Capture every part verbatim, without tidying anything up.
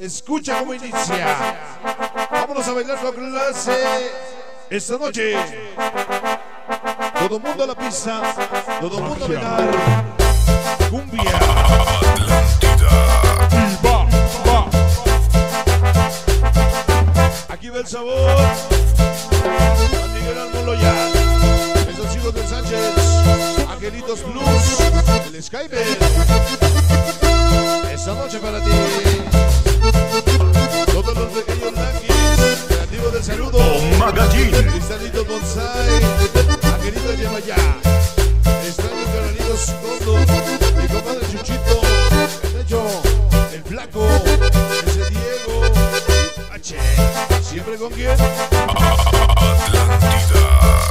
Escucha cómo inicia. Vámonos a bailar con clase esta noche. Todo mundo a la pista, todo mundo a bailar cumbia. Atlantida. Y va, va. Aquí va el sabor. Juan Miguel Almoloya, esos hijos del Sánchez, Angelitos Blues, el Skyber. Esta noche para ti. Todos los pequeños Languis, creativos del saludo, Magallín, Cristalitos Bonsai, Angelitos Yemayá, extraños Carolitos Condo, mi compadre Chuchito, el Necho, el Flaco, ese Diego, H, siempre con quién. Atlantida.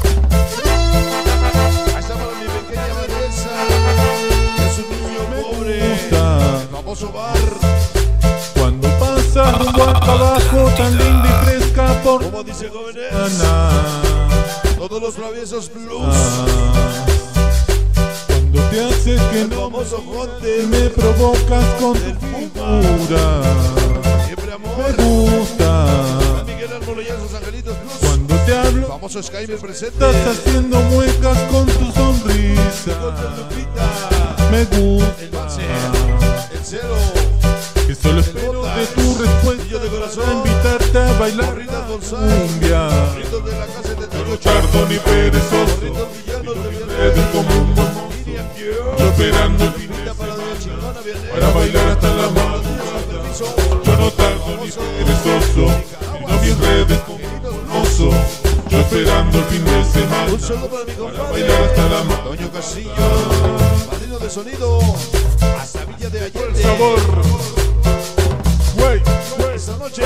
Ahí está para mi pequeña Vanessa, es un niño pobre, el famoso bar. Cuando pasa rumbo al trabajo tan linda y fresca por Como dice jóvenes, mañana. todos los traviesos blues, Ah, cuando te haces que el no famoso Jonte, me provocas con del tu Puma, figura. siempre Me amor. gusta Juan Miguel Almoloya, sus Angelitos Blues, cuando te el hablo. famoso Skyber presente, Estás haciendo muecas con tu con sonrisa. Lupita, Me el gusta Banzer, el Cero, que solo espero de tu respuesta Niño de corazón, para invitarte a bailar Gorritas Bonsai, cumbia. Gorritos de la casa de No Toyo, tardo ni perezoso, Gorritos villanos de redes Viernes, como un buen Miriam yo Girl, esperando el fin de Lupita para Doña Chingona, Viernes, para bailar hasta la madrugada. Yo no tardo ni perezoso, sino mis redes como un oso. Yo esperando el fin de semana un saludo para mi para compadre bailar hasta la madrugada. Toño Castillo, padrino de sonido, hasta Villa de Por Allende. favor, güey, güey, Esta noche,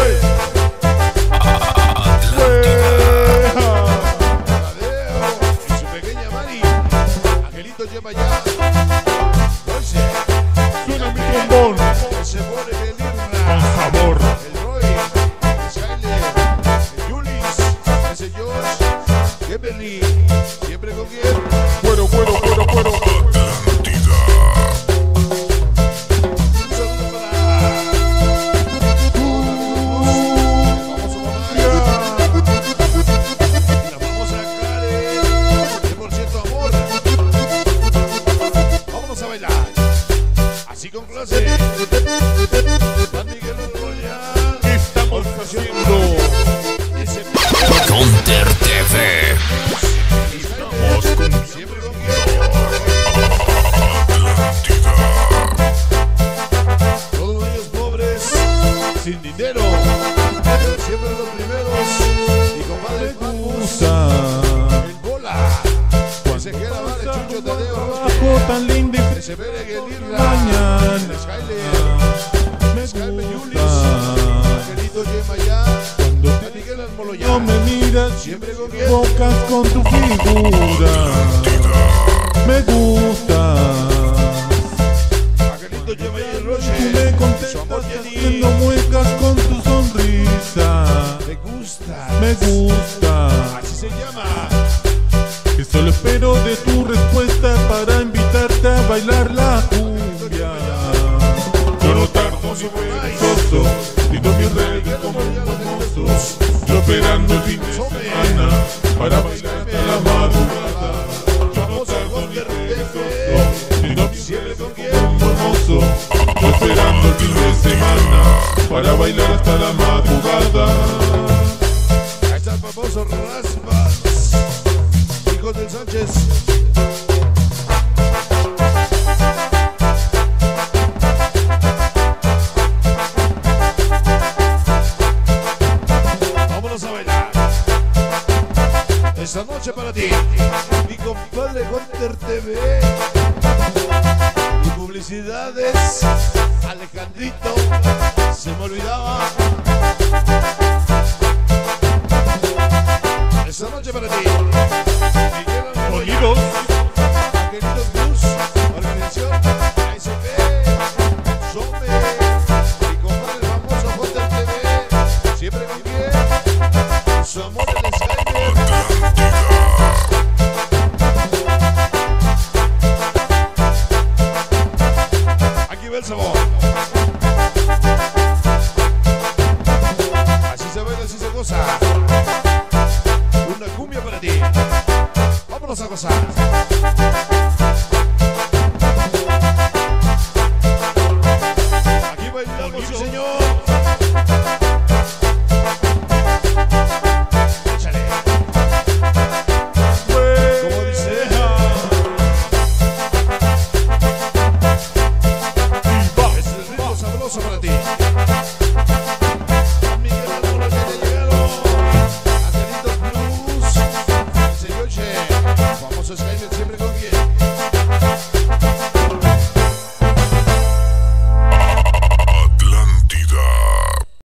Tadeo y su pequeña Mari, Angelito lleva ya, Moise, suena mi trombón, el Sebore, el por Irra, favor. el Roy, el Skyler, el Julis, ese George, Kimberly, siempre con quien. Cuero, cuero, cuero, cuero. Atlantida. Un saludo para el famoso Mamá y la famosa Karen, cien por ciento amor. Vámonos a bailar, así con clase. Juan Miguel Royal, ¿Qué estamos haciendo? ese Counter T V. Estamos con siempre con quien. Atlantida. Todos los niños pobres, sin dinero, pero siempre los primeros. Y compadre Pamus, Gusta el Bola, ese que era vale, Chucho Tadeo, trabajo tan lindo y ese Bere Guelirra, mañana. el Skyler, Me Skyler Yulis, gusta Angelito Yemayá, cuando Juan te Miguel Almoloya, no me miras, siempre con quien. bocas con tu figura. Me gusta. Angelito Yemayá y Tú Roche, me su amor contestas Jenny, haciendo muecas con tu sonrisa. me gusta, Me gusta. así se llama. Que solo espero de tu respuesta para invitarte a bailar la cumbia. Yo no tardo ni perezoso, sino mis redes como un famoso. Yo esperando el fin de semana para bailar hasta la madrugada. Yo no tardo ni perezoso, sino mis redes como un famoso. Yo esperando el fin de semana para bailar hasta la madrugada. Ahí está el famoso Raspas, hijos del Sánchez. Vámonos a bailar. Esta noche para ti, mi compadre Hunter T V. Y publicidades, Alejandrito, se me olvidaba.